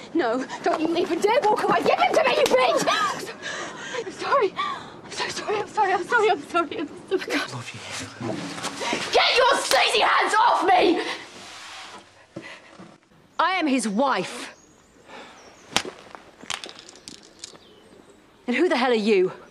No, don't you even dare walk away. Give him to me, you bitch! I'm sorry. I'm so sorry. I'm sorry. I'm sorry. I'm sorry. I'm sorry. I can't love you. Get your sleazy hands off me! I am his wife. And who the hell are you?